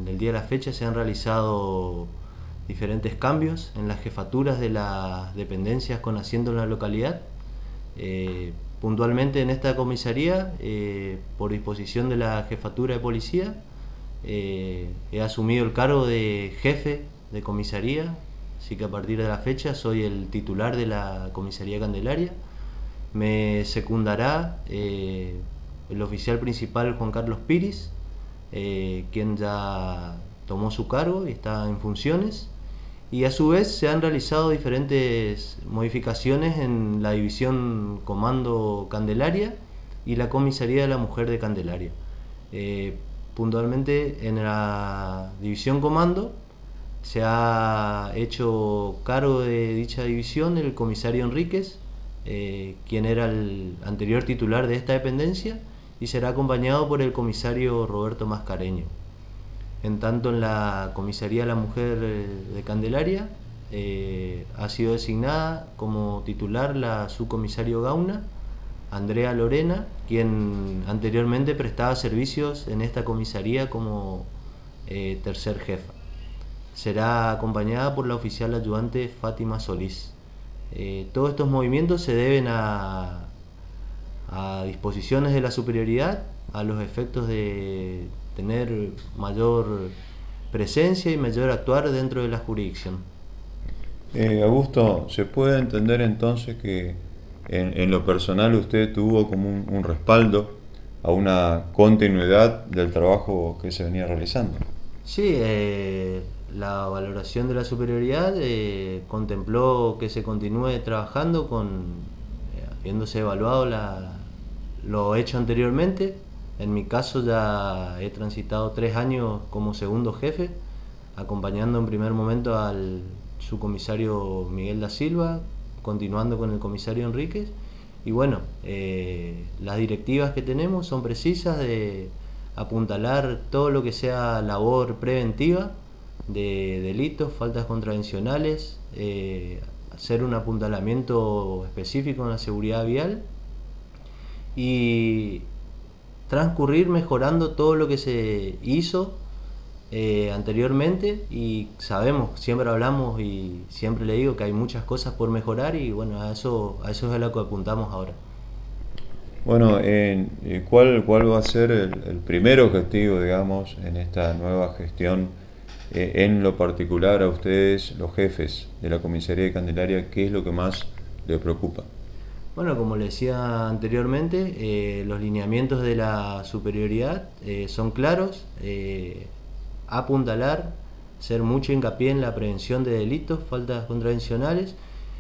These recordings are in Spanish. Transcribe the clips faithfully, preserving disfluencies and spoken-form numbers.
el día de la fecha se han realizado diferentes cambios en las jefaturas de las dependencias con asiento en la localidad. Eh, puntualmente en esta comisaría, eh, por disposición de la jefatura de policía, eh, he asumido el cargo de jefe de comisaría, así que a partir de la fecha soy el titular de la comisaría Candelaria. Me secundará eh, el oficial principal Juan Carlos Piris, eh, quien ya tomó su cargo y está en funciones, y a su vez se han realizado diferentes modificaciones en la división Comando Candelaria y la comisaría de la mujer de Candelaria. Eh, puntualmente en la división Comando se ha hecho cargo de dicha división el comisario Enríquez, eh, quien era el anterior titular de esta dependencia, y será acompañado por el comisario Roberto Mascareño. En tanto, en la comisaría de la mujer de Candelaria eh, ha sido designada como titular la subcomisario Gauna, Andrea Lorena, quien anteriormente prestaba servicios en esta comisaría como eh, tercer jefa. Será acompañada por la oficial ayudante Fátima Solís. Eh, todos estos movimientos se deben a, a disposiciones de la superioridad, a los efectos de tener mayor presencia y mayor actuar dentro de la jurisdicción. Eh, Augusto, ¿se puede entender entonces que en, en lo personal usted tuvo como un, un respaldo a una continuidad del trabajo que se venía realizando? Sí, eh, la valoración de la superioridad eh, contempló que se continúe trabajando con, eh, habiéndose evaluado la, lo hecho anteriormente. En mi caso ya he transitado tres años como segundo jefe, acompañando en primer momento al subcomisario Miguel da Silva, continuando con el comisario Enríquez. Y bueno, eh, las directivas que tenemos son precisas de apuntalar todo lo que sea labor preventiva de delitos, faltas contravencionales, eh, hacer un apuntalamiento específico en la seguridad vial y transcurrir mejorando todo lo que se hizo eh, anteriormente. Y sabemos, siempre hablamos y siempre le digo que hay muchas cosas por mejorar, y bueno, a eso, a eso es a lo que apuntamos ahora. Bueno, en- eh, ¿cuál, cuál va a ser el, el primer objetivo, digamos, en esta nueva gestión, eh, en lo particular a ustedes, los jefes de la comisaría de Candelaria? ¿Qué es lo que más les preocupa? Bueno, como le decía anteriormente, eh, los lineamientos de la superioridad eh, son claros: eh, apuntalar, hacer mucho hincapié en la prevención de delitos, faltas contravencionales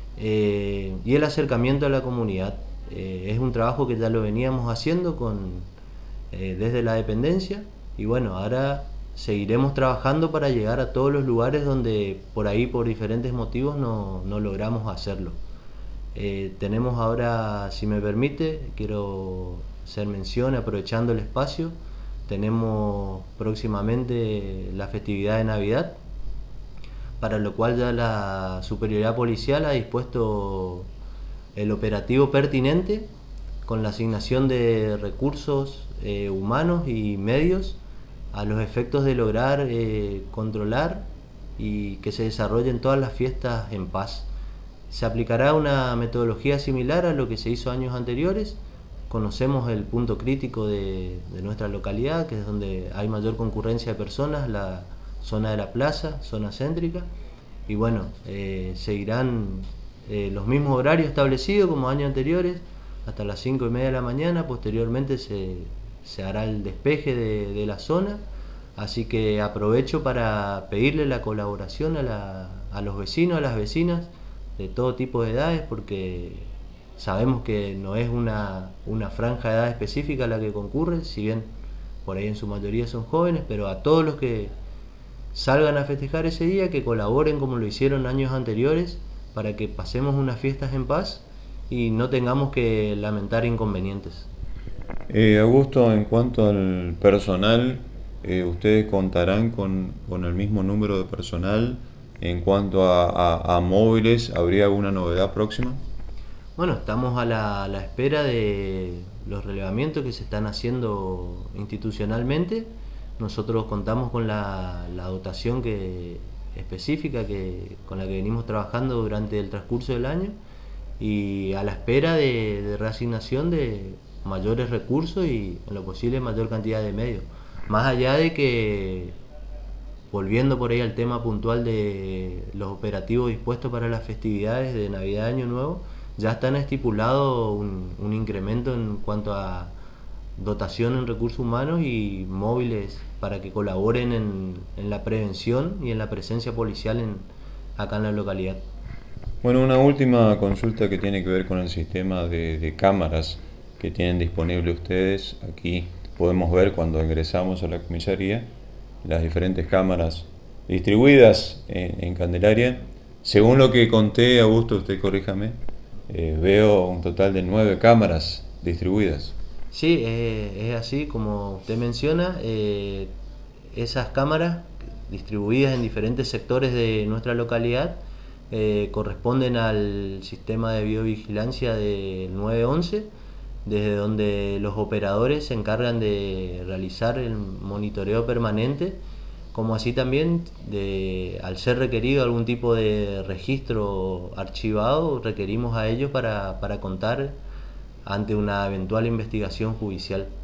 eh, y el acercamiento a la comunidad. Eh, es un trabajo que ya lo veníamos haciendo con, eh, desde la dependencia, y bueno, ahora seguiremos trabajando para llegar a todos los lugares donde por ahí, por diferentes motivos, no, no logramos hacerlo. Eh, tenemos ahora, si me permite, quiero hacer mención, aprovechando el espacio, tenemos próximamente la festividad de Navidad, para lo cual ya la superioridad policial ha dispuesto el operativo pertinente con la asignación de recursos eh, humanos y medios a los efectos de lograr eh, controlar y que se desarrollen todas las fiestas en paz. Se aplicará una metodología similar a lo que se hizo años anteriores. Conocemos el punto crítico de, de nuestra localidad, que es donde hay mayor concurrencia de personas, la zona de la plaza, zona céntrica, y bueno, eh, seguirán eh, los mismos horarios establecidos como años anteriores, hasta las cinco y media de la mañana. Posteriormente se, se hará el despeje de, de la zona, así que aprovecho para pedirle la colaboración a, la, a los vecinos, a las vecinas de todo tipo de edades, porque sabemos que no es una, una franja de edad específica la que concurre, si bien por ahí en su mayoría son jóvenes, pero a todos los que salgan a festejar ese día, que colaboren como lo hicieron años anteriores, para que pasemos unas fiestas en paz y no tengamos que lamentar inconvenientes. Eh, Augusto, en cuanto al personal, eh, ¿ustedes contarán con, con el mismo número de personal? En cuanto a, a- a móviles, ¿habría alguna novedad próxima? Bueno, estamos a la, a la espera de los relevamientos que se están haciendo institucionalmente nosotros contamos con la, la dotación que, específica que, con la que venimos trabajando durante el transcurso del año y a la espera de, de reasignación de mayores recursos y en lo posible mayor cantidad de medios. Más allá de que, volviendo por ahí al tema puntual de los operativos dispuestos para las festividades de Navidad y Año Nuevo, ya están estipulados un, un incremento en cuanto a dotación en recursos humanos y móviles para que colaboren en, en la prevención y en la presencia policial en, acá en la localidad. Bueno, una última consulta que tiene que ver con el sistema de, de cámaras que tienen disponible ustedes. Aquí podemos ver cuando ingresamos a la comisaría las diferentes cámaras distribuidas en, en Candelaria. Según lo que conté, Augusto, usted corríjame, eh, veo un total de nueve cámaras distribuidas. Sí, eh, es así como usted menciona, eh, esas cámaras distribuidas en diferentes sectores de nuestra localidad eh, corresponden al sistema de videovigilancia del nueve once, desde donde los operadores se encargan de realizar el monitoreo permanente, como así también de, al ser requerido algún tipo de registro archivado, requerimos a ellos para, para contar ante una eventual investigación judicial.